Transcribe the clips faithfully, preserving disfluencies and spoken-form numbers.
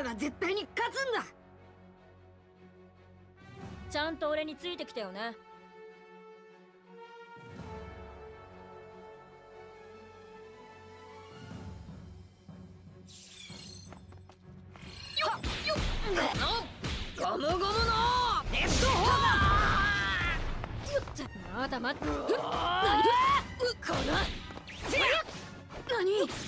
らが絶対に勝つんだ。 ちゃんと俺についてきたよね。 よっよっ、このゴムゴムのレッドホーまだ待って。 何この何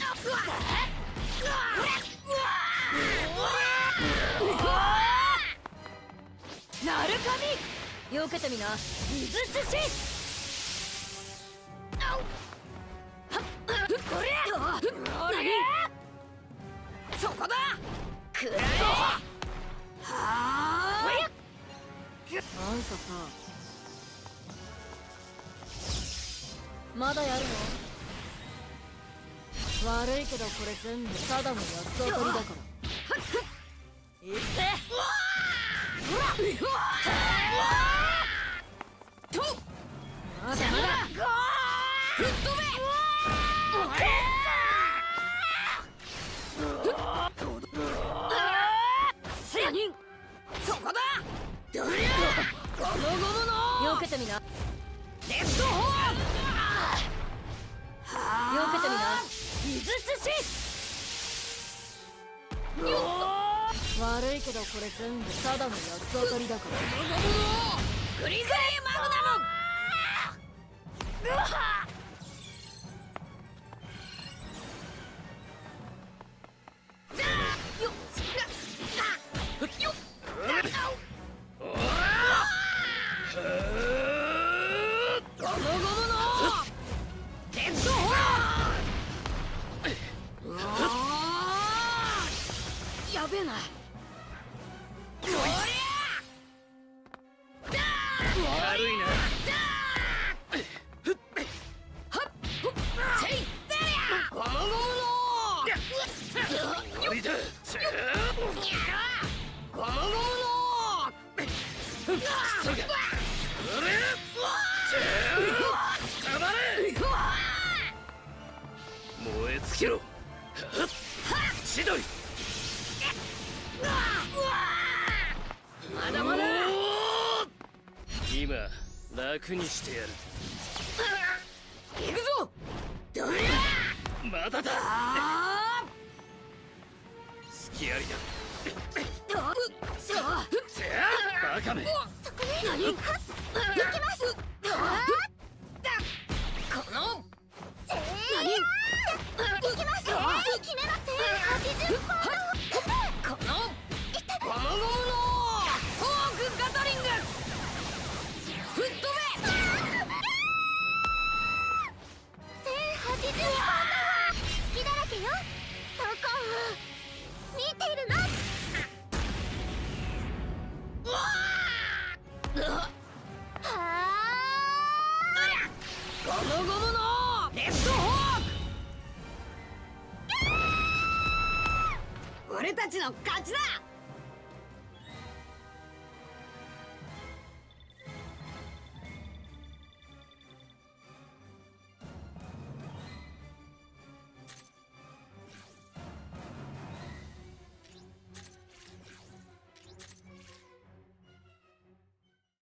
なるかみ、 よけてみな。 水寿司。これ何そこだ。くらえ。はあ。 なんかさ、まだやるの？悪いけどこれ全部ただの安当たりだから。いってまだまだ吹っ飛べ。そこだ。ゴムゴムのよけてみな。 レッドホーン。 よけてみな。 水寿司。 悪いけどこれ全部ただの安当たりだから。 ゴムゴムのグリズリーマグナム。うわっ。やべえな。こりゃ悪いな。せいってりゃゴムゴムのゴムゴムの燃え尽きろ千鳥。まだまだ。 今楽にしてやる。 行くぞ。どりゃまだだ。 あ隙ありだ。 あそうバカめ。 そこね。何行きますこの何行きます決めますこのゴムゴムのフォークガトリング。吹っ飛べ。 せんはちじゅうパー好きだらけよ。どこ見てるの？ うわはゴムゴムのレッドホーク。俺たちの勝ちだ。